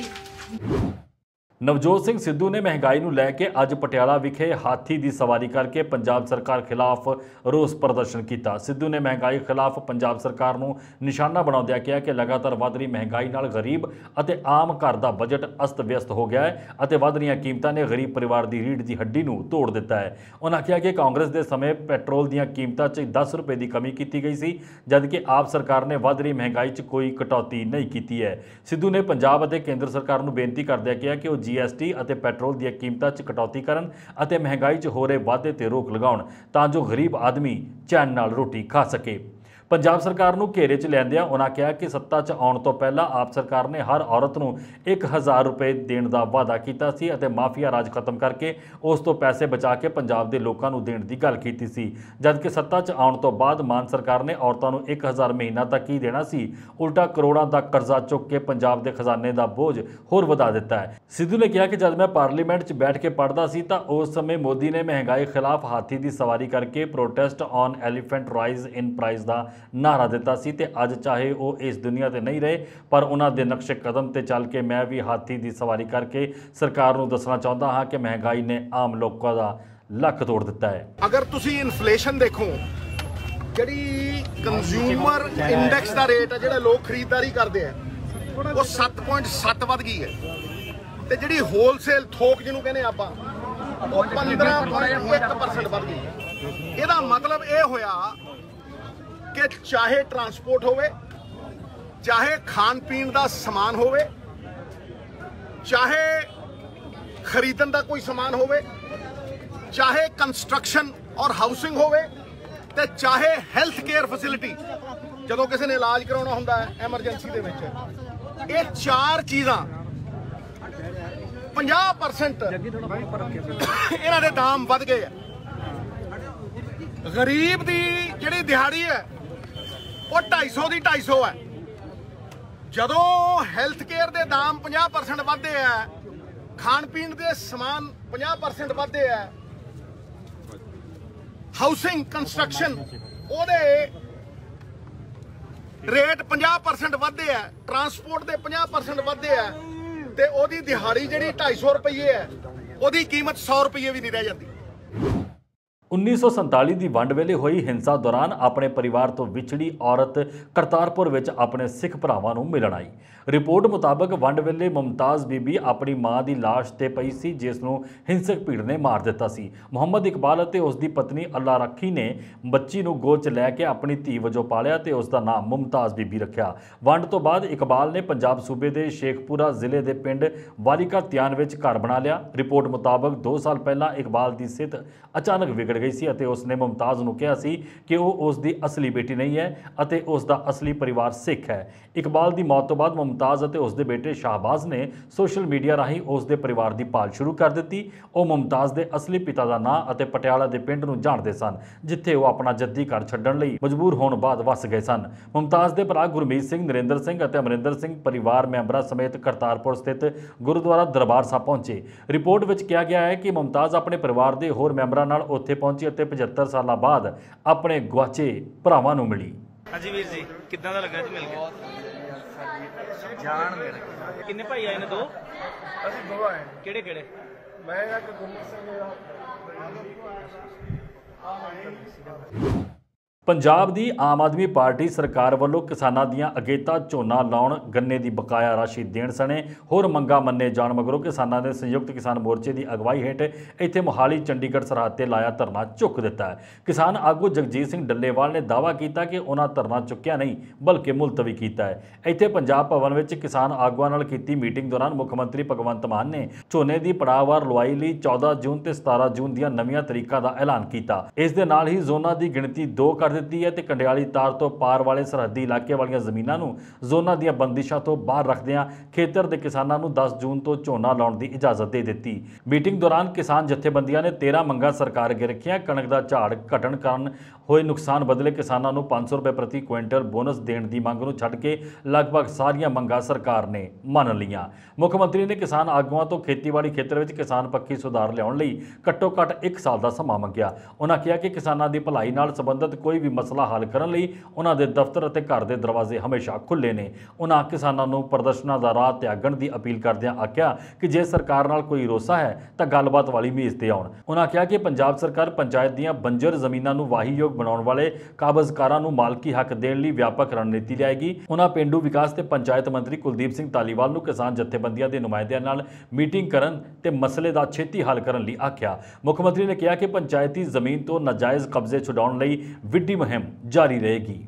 ਨਵਜੋਤ ਸਿੰਘ ਸਿੱਧੂ ਨੇ ਮਹਿੰਗਾਈ ਨੂੰ ਲੈ ਕੇ ਅੱਜ ਪਟਿਆਲਾ ਵਿਖੇ ਹਾਥੀ ਦੀ ਸਵਾਰੀ ਕਰਕੇ ਪੰਜਾਬ ਸਰਕਾਰ ਖਿਲਾਫ ਰੋਸ ਪ੍ਰਦਰਸ਼ਨ ਕੀਤਾ। ਸਿੱਧੂ ਨੇ ਮਹਿੰਗਾਈ ਖਿਲਾਫ ਪੰਜਾਬ ਸਰਕਾਰ ਨੂੰ ਨਿਸ਼ਾਨਾ ਬਣਾਉਂਦਿਆਂ ਕਿਹਾ ਕਿ ਲਗਾਤਾਰ ਵਧ ਰਹੀ ਮਹਿੰਗਾਈ ਨਾਲ ਗਰੀਬ ਅਤੇ ਆਮ ਘਰ ਦਾ ਬਜਟ ਅਸਤ-ਵਿਅਸਤ ਹੋ ਗਿਆ ਹੈ ਅਤੇ ਵਧ ਰਹੀਆਂ ਕੀਮਤਾਂ ਨੇ ਗਰੀਬ ਪਰਿਵਾਰ ਦੀ ਰੀੜ੍ਹ ਦੀ ਹੱਡੀ ਨੂੰ ਤੋੜ ਦਿੱਤਾ ਹੈ। ਉਹਨਾਂ ਕਿਹਾ ਕਿ ਕਾਂਗਰਸ ਦੇ ਸਮੇਂ ਪੈਟਰੋਲ ਦੀਆਂ ਕੀਮਤਾਂ 'ਚ ਦਸ ਰੁਪਏ ਦੀ ਕਮੀ ਕੀਤੀ ਗਈ ਸੀ, ਜਦਕਿ ਆਪ ਸਰਕਾਰ ਨੇ ਵਧ ਰਹੀ ਮਹਿੰਗਾਈ 'ਚ ਕੋਈ ਕਟੌਤੀ ਨਹੀਂ ਕੀਤੀ ਹੈ। ਸਿੱਧੂ ਨੇ ਪੰਜਾਬ ਅਤੇ ਕੇਂਦਰ ਸਰਕਾਰ ਨੂੰ ਬੇਨਤੀ ਕਰਦਿਆਂ ਕਿਹਾ ਕਿ ਉਹ ਜੀ ਐਸ ਟੀ ਅਤੇ ਪੈਟਰੋਲ ਦੀਆਂ ਕੀਮਤਾਂ 'ਚ ਕਟੌਤੀ ਕਰਨ ਅਤੇ ਮਹਿੰਗਾਈ 'ਚ ਹੋ ਰਹੇ ਵਾਧੇ ਤੇ ਰੋਕ ਲਗਾਉਣ ਤਾਂ ਜੋ ਗਰੀਬ ਆਦਮੀ ਚੈਨ ਨਾਲ ਰੋਟੀ ਖਾ ਸਕੇ। ਪੰਜਾਬ ਸਰਕਾਰ ਨੂੰ ਘੇਰੇ 'ਚ ਲੈਂਦਿਆਂ ਉਹਨਾਂ ਕਿਹਾ ਕਿ ਸੱਤਾ 'ਚ ਆਉਣ ਤੋਂ ਪਹਿਲਾਂ ਆਪ ਸਰਕਾਰ ਨੇ ਹਰ ਔਰਤ ਨੂੰ ਇੱਕ ਹਜ਼ਾਰ ਰੁਪਏ ਦੇਣ ਦਾ ਵਾਅਦਾ ਕੀਤਾ ਸੀ ਅਤੇ ਮਾਫੀਆ ਰਾਜ ਖਤਮ ਕਰਕੇ ਉਸ ਤੋਂ ਪੈਸੇ ਬਚਾ ਕੇ ਪੰਜਾਬ ਦੇ ਲੋਕਾਂ ਨੂੰ ਦੇਣ ਦੀ ਗੱਲ ਕੀਤੀ ਸੀ, ਜਦਕਿ ਸੱਤਾ 'ਚ ਆਉਣ ਤੋਂ ਬਾਅਦ ਮਾਨ ਸਰਕਾਰ ਨੇ ਔਰਤਾਂ ਨੂੰ ਇੱਕ ਹਜ਼ਾਰ ਮਹੀਨਾ ਤੱਕ ਹੀ ਦੇਣਾ ਸੀ, ਉਲਟਾ ਕਰੋੜਾਂ ਦਾ ਕਰਜ਼ਾ ਚੁੱਕ ਕੇ ਪੰਜਾਬ ਦੇ ਖਜ਼ਾਨੇ ਦਾ ਬੋਝ ਹੋਰ ਵਧਾ ਦਿੱਤਾ ਹੈ। ਸਿੱਧੂ ਨੇ ਕਿਹਾ ਕਿ ਜਦ ਮੈਂ ਪਾਰਲੀਮੈਂਟ 'ਚ ਬੈਠ ਕੇ ਪੜ੍ਹਦਾ ਸੀ ਤਾਂ ਉਸ ਸਮੇਂ ਮੋਦੀ ਨੇ ਮਹਿੰਗਾਈ ਖਿਲਾਫ ਹਾਥੀ ਦੀ ਸਵਾਰੀ ਕਰਕੇ protest on elephant rise in price ਦਾ ਨਾਰਾ ਦਿੱਤਾ ਸੀ ਤੇ ਅੱਜ ਚਾਹੇ ਉਹ ਇਸ ਦੁਨੀਆ ਤੇ ਨਹੀਂ ਰਹੇ ਪਰ ਉਹਨਾਂ ਦੇ ਨਕਸ਼ੇ ਕਦਮ ਤੇ ਚੱਲ ਕੇ ਮੈਂ ਵੀ ਹਾਥੀ ਦੀ ਸਵਾਰੀ ਕਰਕੇ ਸਰਕਾਰ ਨੂੰ ਦੱਸਣਾ ਚਾਹੁੰਦਾ ਹਾਂ ਕਿ ਮਹਿੰਗਾਈ ਨੇ ਆਮ ਲੋਕਾਂ ਦਾ ਲੱਕ ਤੋੜ ਦਿੱਤਾ ਹੈ। ਅਗਰ ਤੁਸੀਂ ਇਨਫਲੇਸ਼ਨ ਦੇਖੋ, ਜਿਹੜੀ ਕੰਜ਼ਿਊਮਰ ਇੰਡੈਕਸ ਦਾ ਰੇਟ ਹੈ ਜਿਹੜਾ ਲੋਕ ਖਰੀਦਦਾਰੀ ਕਰਦੇ ਆ ਉਹ ਸੱਤ ਪੁਆਇੰਟ ਸੱਤ ਵੱਧ ਗਈ ਹੈ ਤੇ ਜਿਹੜੀ ਹੋਲਸੇਲ ਥੋਕ ਜਿਹਨੂੰ ਕਹਿੰਦੇ ਆਪਾਂ ਉਹ ਪੰਦਰਾਂ ਪੁਆਇੰਟ ਇੱਕ ਪਰਸੈਂਟ ਵੱਧ ਗਈ ਹੈ। ਇਹਦਾ ਮਤਲਬ ਇਹ ਹੋਇਆ ਕਿ ਚਾਹੇ ਟਰਾਂਸਪੋਰਟ ਹੋਵੇ, ਚਾਹੇ ਖਾਣ ਪੀਣ ਦਾ ਸਮਾਨ ਹੋਵੇ, ਚਾਹੇ ਖਰੀਦਣ ਦਾ ਕੋਈ ਸਮਾਨ ਹੋਵੇ, ਚਾਹੇ ਕੰਸਟਰਕਸ਼ਨ ਔਰ ਹਾਊਸਿੰਗ ਹੋਵੇ ਤੇ ਚਾਹੇ ਹੈਲਥ ਕੇਅਰ ਫੈਸਿਲਿਟੀ, ਜਦੋਂ ਕਿਸੇ ਨੇ ਇਲਾਜ ਕਰਾਉਣਾ ਹੁੰਦਾ ਹੈ ਐਮਰਜੈਂਸੀ ਦੇ ਵਿੱਚ, ਇਹ ਚਾਰ ਚੀਜ਼ਾਂ ਪੰਜਾਹ ਪਰਸੈਂਟ ਇਹਨਾਂ ਦੇ ਦਾਮ ਵੱਧ ਗਏ ਆ। ਗਰੀਬ ਦੀ ਜਿਹੜੀ ਦਿਹਾੜੀ ਹੈ ਉਹ ਢਾਈ ਸੌ ਦੀ ਢਾਈ ਸੌ ਹੈ। ਜਦੋਂ ਹੈਲਥ ਕੇਅਰ ਦੇ ਦਾਮ ਪੰਜਾਹ ਪਰਸੈਂਟ ਵਧਦੇ ਆ, ਖਾਣ ਪੀਣ ਦੇ ਸਮਾਨ ਪੰਜਾਹ ਪਰਸੈਂਟ ਵਧਦੇ ਆ, ਹਾਊਸਿੰਗ ਕੰਸਟਰਕਸ਼ਨ ਉਹਦੇ ਰੇਟ ਪੰਜਾਹ ਪਰਸੈਂਟ ਵਧਦੇ ਆ, ਟਰਾਂਸਪੋਰਟ ਦੇ ਪੰਜਾਹ ਪਰਸੈਂਟ ਵਧਦੇ ਆ ਤੇ ਉਹਦੀ ਦਿਹਾੜੀ ਜਿਹੜੀ ਢਾਈ ਸੌ ਰੁਪਏ ਹੈ ਉਹਦੀ ਕੀਮਤ ਸੌ ਰੁਪਏ ਵੀ ਨਹੀਂ ਰਹਿ ਜਾਂਦੀ। उन्नीस सौ संताली की वंड वेले हुई हिंसा दौरान अपने परिवार तो विछड़ी औरत करतारपुर विच अपने सिख भरावां नूं मिलण आई। रिपोर्ट मुताबक वंड वेले मुमताज़ बीबी अपनी मां की लाश ते पई सी, जिस नूं हिंसक भीड़ ने मार दिता सी। मुहम्मद इकबाल अते उसकी पत्नी अल्लाह रखी ने बच्ची नूं गोद च लैके अपनी धी वजों पालिया ते उसका नाम मुमताज़ बीबी रखिया। वंड तो बाद इकबाल ने पंजाब सूबे के शेखपुरा जिले के पिंड वालिका त्यान विच घर बना लिया। रिपोर्ट मुताबक दो साल पहला इकबाल की सेहत अचानक विगड़ गई सी अते उसने मुमताज़ नूं कहा सी कि वो उसकी असली बेटी नहीं है अते उसका असली परिवार सिख है। इकबाल की मौत तो बाद मुमताज़ अते उसके बेटे शाहबाज ने सोशल मीडिया राही उसके परिवार की भाल शुरू कर दी। वो मुमताज़ के असली पिता का नां अते पटियाला के पिंड नूं जाणदे सन, जिथे वो अपना जद्दी घर छड्डण लई मजबूर होने बाद वस गए सन। मुमताज़ के भरा गुरमीत सिंह, नरेंद्र सिंह अते अमरिंदर सिंह परिवार मैंबरां समेत करतारपुर स्थित गुरुद्वारा दरबार साहब पहुंचे। रिपोर्ट विच कहा गया है कि मुमताज़ अपने परिवार के होर मैंबरां नाल उत्थे पहुंची अते पचहत्तर साल बाद अपने गुआचे भरावां नूं मिली। ਹਾਂਜੀ ਵੀਰ ਜੀ, ਕਿੱਦਾਂ ਦਾ ਲੱਗਾ ਜੀ ਮਿਲ ਕੇ? ਜਾਣ ਮਿਲ ਗਈ। ਕਿੰਨੇ ਭਾਈ ਆਏ ਨੇ? ਦੋ। ਅਸੀਂ ਦੋ ਆਏ। ਕਿਹੜੇ ਕਿਹੜੇ? ਮੈਂ ਇੱਕ ਗੁਰਮੀਤ ਸਿੰਘ ਦਾ। पंजाब की आम आदमी पार्टी सरकार वालों किसानों दियां अगेता झोना लाउण, गन्ने की बकाया राशि देण सने होर मंगां मन्ने जाण मगरों किसानों ने संयुक्त किसान मोर्चे की अगवाई हेठ इत्थे मोहाली चंडीगढ़ सरहद ते लाया धरना चुक दिता है। किसान आगू जगजीत सिंह डल्लेवाल ने दावा किया कि उन्हां धरना चुक्या नहीं बल्कि मुलतवी किया है। इत्थे पंजाब भवन विच किसान आगुआं नाल कीती मीटिंग दौरान मुख मंत्री भगवंत मान ने झोने की पड़ाववार लुआई लई चौदह जून ते सतारह जून दीयां नवीआं तरीकां दा ऐलान किया। इस दे नाल ही जोनां की गिणती दो कर दी है ते कंडियाली तार तो पार वाले सरहदी इलाके वालियां जमीनां नूं जोनां दीयां बंदिशां तो बाहर रखदियां खेतर दे किसानां नूं दस जून तो झोना लाउण दी इजाजत दे दित्ती। मीटिंग दौरान किसान जथेबंदियां ने तेरह मंगां सरकार अगे रखीआं। कणक दा झाड़ घटण कारण होए नुकसान बदले किसानां नूं पाँच सौ रुपए प्रति क्विंटल बोनस देण दी मंग नूं छड्ड के लगभग सारियां मंगां सरकार ने मन लईआं। मुख मंत्री ने किसान आगुआं तो खेतीबाड़ी खेतर विच किसान पक्खी सुधार लिआउण लई घट्टो घੱਟ एक साल का समा मंगिया। उन्हां कहा कि किसानां दी भलाई नाल संबंधित कोई भी मसला हल करन लई उन्हां दे दफ्तर अते घर दे दरवाजे हमेशा खुले ने। उन्हां किसानां नूं प्रदर्शनां दा राह त्यागण दी अपील करदिआं आख्या कि जे सरकार नाल कोई रोसा है तां गलबात वाली मेज़ ते आउण। उन्हां कहा कि पंजाब सरकार पंचायत दीआं बंजर जमीनां नूं वाहीयोग बनाउण वाले काबज़कारां नूं मालकी हक देण लई व्यापक रणनीति लिआएगी। उन्हां पेंडू विकास ते पंचायत मंत्री कुलदीप सिंह धालीवाल नूं किसान जथेबंदियां दे नुमाइंदियां नाल मीटिंग करन ते मसले दा छेती हल करन लई आख्या। मुख मंत्री ने कहा कि पंचायती जमीन तो नाजायज़ कब्जे छुडाउण लई विड्डी मुहिम जारी रहेगी।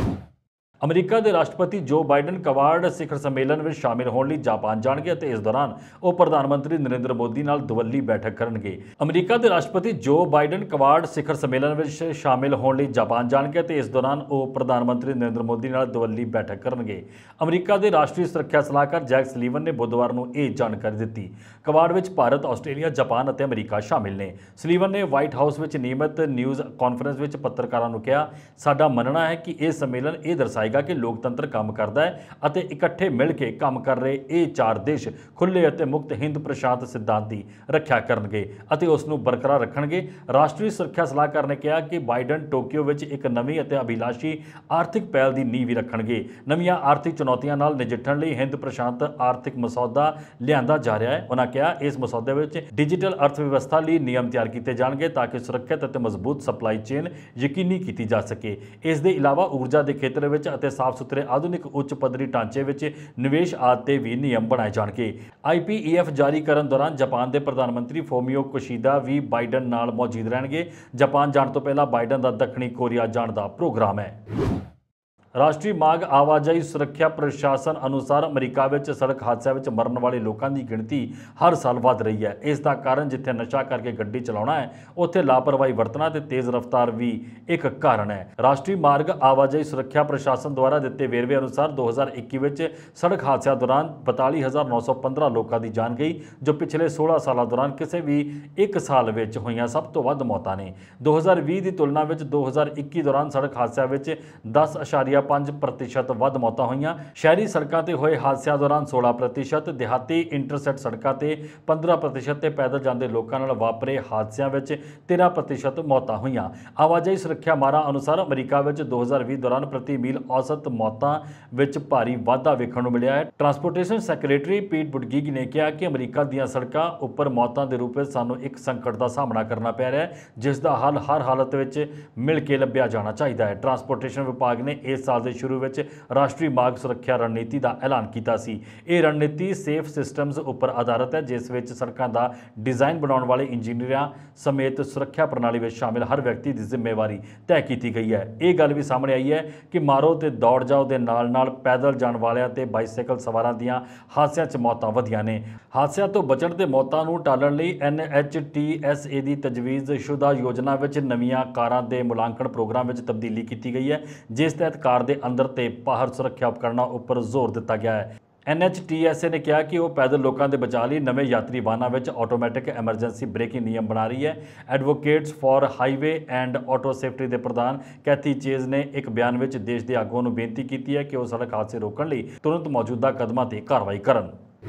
अमरीका के राष्ट्रपति जो बाइडन कवाड़ शिखर सम्मेलन में शामिल होने लई जापान जाणगे ते इस दौरान वो प्रधानमंत्री नरेंद्र मोदी नाल दुवल्ली बैठक करनगे। अमरीका के राष्ट्रपति जो बाइडन कवाड़ शिखर सम्मेलन में शामिल होने लई जापान जाणगे ते इस दौरान वो प्रधानमंत्री नरेंद्र मोदी नाल दुवल्ली बैठक करनगे। अमरीका के राष्ट्रीय सुरक्षा सलाहकार जैक सलीवन ने बुधवार नूं यह जानकारी दी। कवाड़ विच भारत, आस्ट्रेलिया, जापान और अमरीका शामिल ने। सलीवन ने व्हाइट हाउस में नियमित न्यूज़ कॉन्फ्रेंस में पत्रकारों को कहा, साडा मनना है कि यह सम्मेलन यह दर्शाएगा कि लोकतंत्र काम करता है अते इकट्ठे मिल के काम कर रहे ये चार देश खुले अते मुक्त हिंद प्रशांत सिद्धांत की रक्षा करनगे अते उसनूं बरकरार रखणगे। राष्ट्रीय सुरक्षा सलाहकार ने कहा कि बाइडन टोक्यो विच एक नवीं अते अभिलाषी आर्थिक पहल की नींव रखणगे। नवीं आर्थिक चुनौतियां नाल नजिठण लई हिंद प्रशांत आर्थिक मसौदा लिआंदा जा रहा है। उन्होंने कहा इस मसौदे विच डिजिटल अर्थव्यवस्था लई नियम तैयार किए जाणगे ताकि सुरक्षित अते मजबूत सप्लाई चेन यकीनी की जा सके। इस दे इलावा ऊर्जा के खेत्र विच अते साफ सुथरे आधुनिक उच्च पद्धरी ढांचे विच निवेश आदि भी नियम बनाए जाणगे। आई पी ई एफ जारी करन दौरान जापान के प्रधानमंत्री फोमियो किशिदा भी बाइडन नाल मौजूद रहणगे। जापान जाण तो पहला बाइडन का दक्षिणी कोरिया जाण का प्रोग्राम है। राष्ट्रीय मार्ग आवाजाही सुरक्षा प्रशासन अनुसार अमरीका में सड़क हादसों में मरन वाले लोगों की गिणती हर साल वध रही है। इसका कारण जिथे नशा करके गड्डी चलाना है उत्थे लापरवाही वरतना ते तेज़ रफ्तार भी एक कारण है। राष्ट्रीय मार्ग आवाजाही सुरक्षा प्रशासन द्वारा दिते वेरवे अनुसार दो हज़ार इक्की में सड़क हादसों दौरान बताली हज़ार नौ सौ पंद्रह लोगों की जान गई, जो पिछले सोलह साल दौरान किसी भी एक साल में हुई सब तो वध मौतां ने। दो हज़ार भी की तुलना में दो हज़ार इक्की दौरान सड़क हादसों में दस अशारिया ਪੰਜ ਪ੍ਰਤੀਸ਼ਤ ਵੱਧ ਮੌਤਾਂ ਹੋਈਆਂ। ਸ਼ਹਿਰੀ ਸੜਕਾਂ ਤੇ ਹੋਏ ਹਾਦਸਿਆਂ ਦੌਰਾਨ ਸੋਲਾਂ ਪ੍ਰਤੀਸ਼ਤ, ਦਿਹਾਤੀ ਇੰਟਰਸੈਕਟ ਸੜਕਾਂ ਤੇ ਪੰਦਰਾਂ ਪ੍ਰਤੀਸ਼ਤ ਤੇ ਪੈਦਲ ਜਾਂਦੇ ਲੋਕਾਂ ਨਾਲ ਵਾਪਰੇ ਹਾਦਸਿਆਂ ਵਿੱਚ ਤੇਰਾਂ ਪ੍ਰਤੀਸ਼ਤ ਮੌਤਾਂ ਹੋਈਆਂ। ਆਵਾਜਾਈ ਸੁਰੱਖਿਆ ਮਾਹਰਾਂ ਅਨੁਸਾਰ ਅਮਰੀਕਾ ਵਿੱਚ ਦੋ ਹਜ਼ਾਰ ਵੀਹ ਦੌਰਾਨ ਪ੍ਰਤੀ ਮੀਲ ਔਸਤ ਮੌਤਾਂ ਵਿੱਚ ਭਾਰੀ ਵਾਧਾ ਵੇਖਣ ਨੂੰ ਮਿਲਿਆ ਹੈ। ਟਰਾਂਸਪੋਰਟੇਸ਼ਨ ਸੈਕਟਰੀ ਪੀਟ ਬੁਟਗਿਗ ਨੇ ਕਿਹਾ ਕਿ ਅਮਰੀਕਾ ਦੀਆਂ ਸੜਕਾਂ ਉੱਪਰ ਮੌਤਾਂ ਦੇ ਰੂਪ ਵਿੱਚ ਸਾਨੂੰ ਇੱਕ ਸੰਕਟ ਦਾ ਸਾਹਮਣਾ ਕਰਨਾ ਪੈ ਰਿਹਾ ਹੈ, ਜਿਸ ਦਾ ਹੱਲ ਹਰ ਹਾਲਤ ਵਿੱਚ ਮਿਲ ਕੇ ਲੱਭਿਆ ਜਾਣਾ ਚਾਹੀਦਾ ਹੈ। ਟਰਾਂਸਪੋਰਟੇਸ਼ਨ ਵਿਭਾਗ ਨੇ ਇਸ ਸਾਲ ਦੇ ਸ਼ੁਰੂ ਵਿੱਚ ਰਾਸ਼ਟਰੀ ਮਾਰਗ ਸੁਰੱਖਿਆ ਰਣਨੀਤੀ ਦਾ ਐਲਾਨ ਕੀਤਾ ਸੀ। ਇਹ ਰਣਨੀਤੀ ਸੇਫ ਸਿਸਟਮਸ ਉੱਪਰ ਆਧਾਰਿਤ ਹੈ, ਜਿਸ ਵਿੱਚ ਸੜਕਾਂ ਦਾ ਡਿਜ਼ਾਈਨ ਬਣਾਉਣ ਵਾਲੇ ਇੰਜੀਨੀਅਰਾਂ ਸਮੇਤ ਸੁਰੱਖਿਆ ਪ੍ਰਣਾਲੀ ਵਿੱਚ ਸ਼ਾਮਿਲ ਹਰ ਵਿਅਕਤੀ ਦੀ ਜ਼ਿੰਮੇਵਾਰੀ ਤੈਅ ਕੀਤੀ ਗਈ ਹੈ। ਇਹ ਗੱਲ ਵੀ ਸਾਹਮਣੇ ਆਈ ਹੈ ਕਿ ਮਾਰੋ ਤੇ ਦੌੜ ਜਾਓ ਦੇ ਨਾਲ ਨਾਲ ਪੈਦਲ ਜਾਣ ਵਾਲਿਆਂ ਤੇ ਬਾਈਸਾਈਕਲ ਸਵਾਰਾਂ ਦੀਆਂ ਹਾਦਸਿਆਂ 'ਚ ਮੌਤਾਂ ਵਧੀਆਂ ਨੇ। ਹਾਦਸਿਆਂ ਤੋਂ ਬਚਣ ਤੇ ਮੌਤਾਂ ਨੂੰ ਟਾਲਣ ਲਈ N H T S A ਦੀ ਤਜਵੀਜ਼ ਸ਼ੁਦਾ ਯੋਜਨਾ ਵਿੱਚ ਨਵੀਆਂ ਕਾਰਾਂ ਦੇ ਮੁਲਾਂਕਣ ਪ੍ਰੋਗਰਾਮ ਵਿੱਚ ਤਬਦੀਲੀ ਕੀਤੀ ਗਈ ਹੈ, ਜਿਸ ਤਹਿਤ ਕਾਰ ਦੇ ਅੰਦਰ ਤੇ ਬਾਹਰ ਸੁਰੱਖਿਆ ਉਪਕਰਨਾਂ ਉੱਪਰ ਜ਼ੋਰ ਦਿੱਤਾ ਗਿਆ ਹੈ। N H T S A ਨੇ ਕਿਹਾ ਕਿ ਉਹ ਪੈਦਲ ਲੋਕਾਂ ਦੇ ਬਚਾਅ ਲਈ ਨਵੇਂ ਯਾਤਰੀ ਵਾਹਨਾਂ ਵਿੱਚ ਆਟੋਮੈਟਿਕ ਐਮਰਜੈਂਸੀ ਬ੍ਰੇਕਿੰਗ ਨਿਯਮ ਬਣਾ ਰਹੀ ਹੈ। Advocates for highway and auto safety ਦੇ ਪ੍ਰਧਾਨ ਕੈਥੀ ਚੇਜ਼ ਨੇ ਇੱਕ ਬਿਆਨ ਵਿੱਚ ਦੇਸ਼ ਦੇ ਆਗੂਆਂ ਨੂੰ ਬੇਨਤੀ ਕੀਤੀ ਹੈ ਕਿ ਉਹ ਸੜਕ ਹਾਦਸੇ ਰੋਕਣ ਲਈ ਤੁਰੰਤ ਮੌਜੂਦਾ ਕਦਮਾਂ ਤੇ ਕਾਰਵਾਈ ਕਰਨ।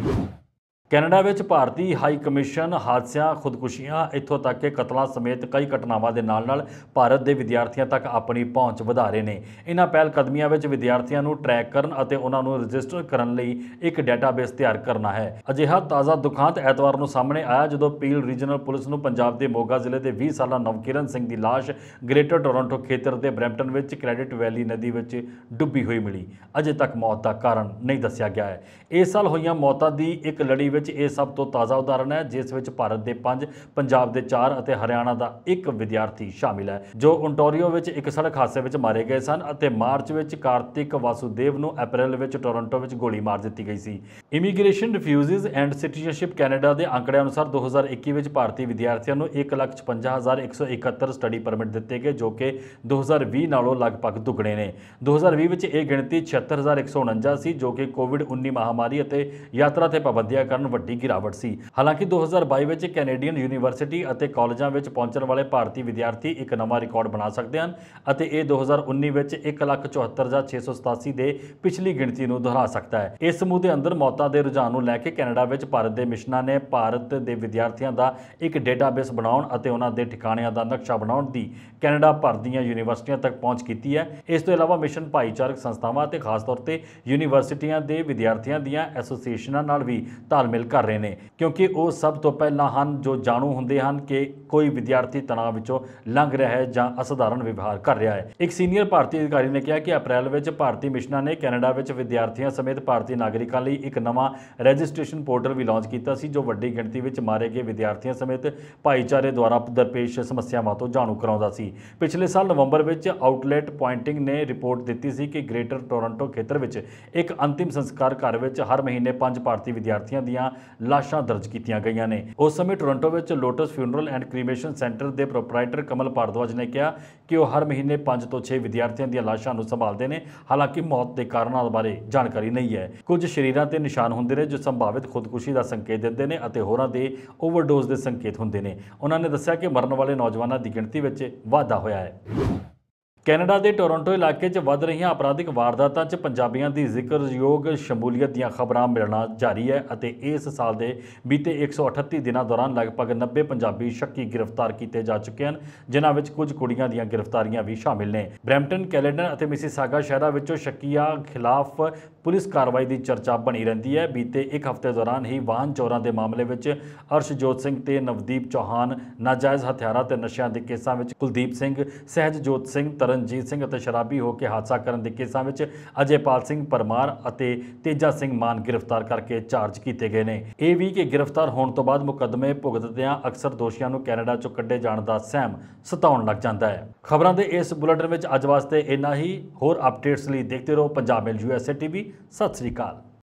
ਕੈਨੇਡਾ ਵਿੱਚ ਭਾਰਤੀ ਹਾਈ ਕਮਿਸ਼ਨ ਹਾਦਸਿਆਂ, ਖੁਦਕੁਸ਼ੀਆਂ, ਇੱਥੋਂ ਤੱਕ ਕਿ ਕਤਲਾਂ ਸਮੇਤ ਕਈ ਘਟਨਾਵਾਂ ਦੇ ਨਾਲ ਨਾਲ ਭਾਰਤ ਦੇ ਵਿਦਿਆਰਥੀਆਂ ਤੱਕ ਆਪਣੀ ਪਹੁੰਚ ਵਧਾ ਰਹੇ ਨੇ। ਇਹਨਾਂ ਪਹਿਲ ਕਦਮੀਆਂ ਵਿੱਚ ਵਿਦਿਆਰਥੀਆਂ ਨੂੰ ਟਰੈਕ ਕਰਨ ਅਤੇ ਉਹਨਾਂ ਨੂੰ ਰਜਿਸਟਰ ਕਰਨ ਲਈ ਇੱਕ ਡੇਟਾਬੇਸ ਤਿਆਰ ਕਰਨਾ ਹੈ। ਅਜਿਹਾ ਤਾਜ਼ਾ ਦੁਖਾਂਤ ਐਤਵਾਰ ਨੂੰ ਸਾਹਮਣੇ ਆਇਆ ਜਦੋਂ ਪੀਲ ਰੀਜਨਲ ਪੁਲਿਸ ਨੂੰ ਪੰਜਾਬ ਦੇ ਮੋਗਾ ਜ਼ਿਲ੍ਹੇ ਦੇ ਵੀਹ ਸਾਲਾ ਨਵਕਿਰਨ ਸਿੰਘ ਦੀ ਲਾਸ਼ ਗ੍ਰੇਟਰ ਟੋਰਾਂਟੋ ਖੇਤਰ ਦੇ ਬਰੈਂਪਟਨ ਵਿੱਚ ਕ੍ਰੈਡਿਟ ਵੈਲੀ ਨਦੀ ਵਿੱਚ ਡੁੱਬੀ ਹੋਈ ਮਿਲੀ। ਅਜੇ ਤੱਕ ਮੌਤ ਦਾ ਕਾਰਨ ਨਹੀਂ ਦੱਸਿਆ ਗਿਆ ਹੈ। ਇਸ ਸਾਲ ਹੋਈਆਂ ਮੌਤਾਂ ਦੀ ਇੱਕ ਲੜੀ ਵਿੱਚ ਇਹ ਸਭ ਤੋਂ ਤਾਜ਼ਾ ਉਦਾਹਰਨ ਹੈ, ਜਿਸ ਵਿੱਚ ਭਾਰਤ ਦੇ ਪੰਜ, ਪੰਜਾਬ ਦੇ ਚਾਰ ਅਤੇ ਹਰਿਆਣਾ ਦਾ ਇੱਕ ਵਿਦਿਆਰਥੀ ਸ਼ਾਮਿਲ ਹੈ, ਜੋ ਓਨਟਾਰੀਓ ਵਿੱਚ ਇੱਕ ਸੜਕ ਹਾਦਸੇ ਵਿੱਚ ਮਾਰੇ ਗਏ ਸਨ ਅਤੇ ਮਾਰਚ ਵਿੱਚ ਕਾਰਤਿਕ ਵਾਸੁਦੇਵ ਨੂੰ ਅਪ੍ਰੈਲ ਵਿੱਚ ਟੋਰਾਂਟੋ ਵਿੱਚ ਗੋਲੀ ਮਾਰ ਦਿੱਤੀ ਗਈ ਸੀ। Immigration refugees and citizenship Canada ਦੇ ਅੰਕੜਿਆਂ ਅਨੁਸਾਰ ਦੋ ਹਜ਼ਾਰ ਇੱਕੀ ਵਿੱਚ ਭਾਰਤੀ ਵਿਦਿਆਰਥੀਆਂ ਨੂੰ ਇੱਕ ਲੱਖ ਛਪੰਜਾ ਹਜ਼ਾਰ ਇੱਕ ਸੌ ਇਕਹੱਤਰ ਸਟੱਡੀ ਪਰਮਿਟ ਦਿੱਤੇ ਗਏ, ਜੋ ਕਿ ਦੋ ਹਜ਼ਾਰ ਵੀਹ ਨਾਲੋਂ ਲਗਭਗ ਦੁੱਗਣੇ ਨੇ। ਦੋ ਹਜ਼ਾਰ ਵੀਹ ਵਿੱਚ ਇਹ ਗਿਣਤੀ ਛਿਹੱਤਰ ਹਜ਼ਾਰ ਇੱਕ ਸੌ ਉਣੰਜਾ ਸੀ, ਜੋ ਕਿ ਕੋਵਿਡ ਉੱਨੀ ਮਹਾਮਾਰੀ ਅਤੇ ਯਾਤਰਾ ਤੇ ਪਾਬੰਦੀਆਂ ਕਾਰਨ ਵੱਡੀ ਗਿਰਾਵਟ ਸੀ। ਹਾਲਾਂਕਿ ਦੋ ਹਜ਼ਾਰ ਬਾਈ ਵਿੱਚ ਕੈਨੇਡੀਅਨ ਯੂਨੀਵਰਸਿਟੀ ਅਤੇ ਕਾਲਜਾਂ ਵਿੱਚ ਪਹੁੰਚਣ ਵਾਲੇ ਭਾਰਤੀ ਵਿਦਿਆਰਥੀ ਇੱਕ ਨਵਾਂ ਰਿਕਾਰਡ ਬਣਾ ਸਕਦੇ ਹਨ ਅਤੇ ਇਹ ਦੋ ਹਜ਼ਾਰ ਉੱਨੀ ਵਿੱਚ ਇੱਕ ਲੱਖ ਚੁਹੱਤਰ ਹਜ਼ਾਰ ਛੇ ਸੌ ਸਤਾਸੀ ਦੇ ਪਿਛਲੀ ਗਿਣਤੀ ਨੂੰ ਦੁਹਰਾ ਸਕਦਾ ਹੈ। ਇਸ ਸਮੂਹ ਦੇ ਅੰਦਰ ਮੌਤਾਂ ਦੇ ਰੁਝਾਨ ਨੂੰ ਲੈ ਕੇ ਕੈਨੇਡਾ ਵਿੱਚ ਭਾਰਤ ਦੇ ਮਿਸ਼ਨਾਂ ਨੇ ਭਾਰਤ ਦੇ ਵਿਦਿਆਰਥੀਆਂ ਦਾ ਇੱਕ ਡੇਟਾਬੇਸ ਬਣਾਉਣ ਅਤੇ ਉਹਨਾਂ ਦੇ ਠਿਕਾਣਿਆਂ ਦਾ ਨਕਸ਼ਾ ਬਣਾਉਣ ਦੀ ਕੈਨੇਡਾ ਭਰ ਦੀਆਂ ਯੂਨੀਵਰਸਿਟੀਆਂ ਤੱਕ ਪਹੁੰਚ ਕੀਤੀ ਹੈ। ਇਸ ਤੋਂ ਇਲਾਵਾ ਮਿਸ਼ਨ ਭਾਈਚਾਰਕ ਸੰਸਥਾਵਾਂ ਅਤੇ ਖਾਸ ਤੌਰ ਤੇ ਯੂਨੀਵਰਸਿਟੀਆਂ ਦੇ ਵਿਦਿਆਰਥੀਆਂ ਦੀਆਂ ਐਸੋਸੀਏਸ਼ਨਾਂ ਨਾਲ ਵੀ ਤਾਲਮੇਲ ਕਰ ਰਹੇ ਨੇ, ਕਿਉਂਕਿ ਉਹ ਸਭ ਤੋਂ ਪਹਿਲਾਂ ਹਨ ਜੋ ਜਾਣੂ ਹੁੰਦੇ ਹਨ ਕਿ ਕੋਈ ਵਿਦਿਆਰਥੀ ਤਣਾਅ ਵਿੱਚੋਂ ਲੰਘ ਰਿਹਾ ਹੈ ਜਾਂ ਅਸਧਾਰਨ ਵਿਵਹਾਰ ਕਰ ਰਿਹਾ ਹੈ। ਇੱਕ ਸੀਨੀਅਰ ਭਾਰਤੀ ਅਧਿਕਾਰੀ ਨੇ ਕਿਹਾ ਕਿ ਅਪ੍ਰੈਲ ਵਿੱਚ ਭਾਰਤੀ ਮਿਸ਼ਨਾਂ ਨੇ ਕੈਨੇਡਾ ਵਿੱਚ ਵਿਦਿਆਰਥੀਆਂ ਸਮੇਤ ਭਾਰਤੀ ਨਾਗਰਿਕਾਂ ਲਈ ਇੱਕ ਨਵਾਂ ਰਜਿਸਟ੍ਰੇਸ਼ਨ ਪੋਰਟਲ ਵੀ ਲਾਂਚ ਕੀਤਾ ਸੀ, ਜੋ ਵੱਡੀ ਗਿਣਤੀ ਵਿੱਚ ਮਾਰੇ ਗਏ ਵਿਦਿਆਰਥੀਆਂ ਸਮੇਤ ਭਾਈਚਾਰੇ ਦੁਆਰਾ ਦਰਪੇਸ਼ ਸਮੱਸਿਆਵਾਂ ਤੋਂ ਜਾਣੂ ਕਰਾਉਂਦਾ ਸੀ। ਪਿਛਲੇ ਸਾਲ ਨਵੰਬਰ ਵਿੱਚ ਆਊਟਲੈਟ ਪੁਆਇੰਟਿੰਗ ਨੇ ਰਿਪੋਰਟ ਦਿੱਤੀ ਸੀ ਕਿ ਗ੍ਰੇਟਰ ਟੋਰਾਂਟੋ ਖੇਤਰ ਵਿੱਚ ਇੱਕ ਅੰਤਿਮ ਸੰਸਕਾਰ ਘਰ ਵਿੱਚ ਹਰ ਮਹੀਨੇ ਪੰਜ ਭਾਰਤੀ ਵਿਦਿਆਰਥੀਆਂ ਦੀਆਂ ਲਾਸ਼ਾਂ ਦਰਜ ਕੀਤੀਆਂ ਗਈਆਂ ਨੇ। ਉਸ ਸਮੇਂ ਟੋਰਾਂਟੋ ਵਿੱਚ lotus funeral and cremation centre ਦੇ ਪ੍ਰੋਪਰਾਈਟਰ ਕਮਲ ਭਾਰਦਵਾਜ ਨੇ ਕਿਹਾ ਕਿ ਉਹ ਹਰ ਮਹੀਨੇ ਪੰਜ ਤੋਂ ਛੇ ਵਿਦਿਆਰਥੀਆਂ ਦੀਆਂ ਲਾਸ਼ਾਂ ਨੂੰ ਸੰਭਾਲਦੇ ਨੇ। ਹਾਲਾਂਕਿ ਮੌਤ ਦੇ ਕਾਰਨਾਂ ਬਾਰੇ ਜਾਣਕਾਰੀ ਨਹੀਂ ਹੈ। ਕੁਝ ਸਰੀਰਾਂ ਤੇ ਨਿਸ਼ਾਨ ਹੁੰਦੇ ਨੇ ਜੋ ਸੰਭਾਵਿਤ ਖੁਦਕੁਸ਼ੀ ਦਾ ਸੰਕੇਤ ਦਿੰਦੇ ਨੇ ਅਤੇ ਹੋਰਾਂ ਦੇ ਓਵਰਡੋਜ਼ ਦੇ ਸੰਕੇਤ ਹੁੰਦੇ ਨੇ। ਉਹਨਾਂ ਨੇ ਦੱਸਿਆ ਕਿ ਮਰਨ ਵਾਲੇ ਨੌਜਵਾਨਾਂ ਦੀ ਗਿਣਤੀ ਵਿੱਚ ਵਾਧਾ ਹੋਇਆ ਹੈ। ਕੈਨੇਡਾ ਦੇ ਟੋਰਾਂਟੋ ਇਲਾਕੇ 'ਚ ਵੱਧ ਰਹੀਆਂ ਅਪਰਾਧਿਕ ਵਾਰਦਾਤਾਂ 'ਚ ਪੰਜਾਬੀਆਂ ਦੀ ਜ਼ਿਕਰਯੋਗ ਸ਼ਮੂਲੀਅਤ ਦੀਆਂ ਖਬਰਾਂ ਮਿਲਣਾ ਜਾਰੀ ਹੈ ਅਤੇ ਇਸ ਸਾਲ ਦੇ ਬੀਤੇ ਇੱਕ ਸੌ ਅਠੱਤੀ ਦਿਨਾਂ ਦੌਰਾਨ ਲਗਭਗ ਨੱਬੇ ਪੰਜਾਬੀ ਸ਼ੱਕੀ ਗ੍ਰਿਫਤਾਰ ਕੀਤੇ ਜਾ ਚੁੱਕੇ ਹਨ, ਜਿਨ੍ਹਾਂ ਵਿੱਚ ਕੁਝ ਕੁੜੀਆਂ ਦੀਆਂ ਗ੍ਰਿਫਤਾਰੀਆਂ ਵੀ ਸ਼ਾਮਿਲ ਨੇ। ਬਰੈਂਪਟਨ, ਕੈਲੇਡਨ ਅਤੇ ਮਿਸੀਸਾਗਾ ਸ਼ਹਿਰਾਂ ਵਿੱਚੋਂ ਸ਼ੱਕੀਆਂ ਖਿਲਾਫ ਪੁਲਿਸ ਕਾਰਵਾਈ ਦੀ ਚਰਚਾ ਬਣੀ ਰਹਿੰਦੀ ਹੈ। ਬੀਤੇ ਇੱਕ ਹਫ਼ਤੇ ਦੌਰਾਨ ਹੀ ਵਾਹਨ ਚੋਰਾਂ ਦੇ ਮਾਮਲੇ ਵਿੱਚ ਅਰਸ਼ਜੋਤ ਸਿੰਘ ਤੇ ਨਵਦੀਪ ਚੌਹਾਨ, ਨਾਜਾਇਜ਼ ਹਥਿਆਰਾਂ ਤੇ ਨਸ਼ਿਆਂ ਦੇ ਕੇਸਾਂ ਵਿੱਚ ਕੁਲਦੀਪ ਸਿੰਘ, ਸਹਿਜਜੋਤ ਸਿੰਘ, ਰਣਜੀਤ ਸਿੰਘ ਅਤੇ ਸ਼ਰਾਬੀ ਹੋ ਕੇ ਹਾਦਸਾ ਕਰਨ ਦੇ ਕੇਸਾਂ ਵਿੱਚ ਅਜੇਪਾਲ ਸਿੰਘ ਪਰਮਾਰ ਅਤੇ ਤੇਜਾ ਸਿੰਘ ਮਾਨ ਗ੍ਰਿਫਤਾਰ ਕਰਕੇ ਚਾਰਜ ਕੀਤੇ ਗਏ ਨੇ। ਇਹ ਵੀ ਕਿ ਗ੍ਰਿਫਤਾਰ ਹੋਣ ਤੋਂ ਬਾਅਦ ਮੁਕੱਦਮੇ ਭੁਗਤਦਿਆਂ ਅਕਸਰ ਦੋਸ਼ੀਆਂ ਨੂੰ ਕੈਨੇਡਾ ਚੋਂ ਕੱਢੇ ਜਾਣ ਦਾ ਸਹਿਮ ਸਤਾਉਣ ਲੱਗ ਜਾਂਦਾ ਹੈ। ਖਬਰਾਂ ਦੇ ਇਸ ਬੁਲੇਟਿਨ ਵਿੱਚ ਅੱਜ ਵਾਸਤੇ ਇੰਨਾ ਹੀ। ਹੋਰ ਅਪਡੇਟਸ ਲਈ ਦੇਖਦੇ ਰਹੋ Punjab mail U S A TV. ਸਤਿ ਸ੍ਰੀ ਅਕਾਲ।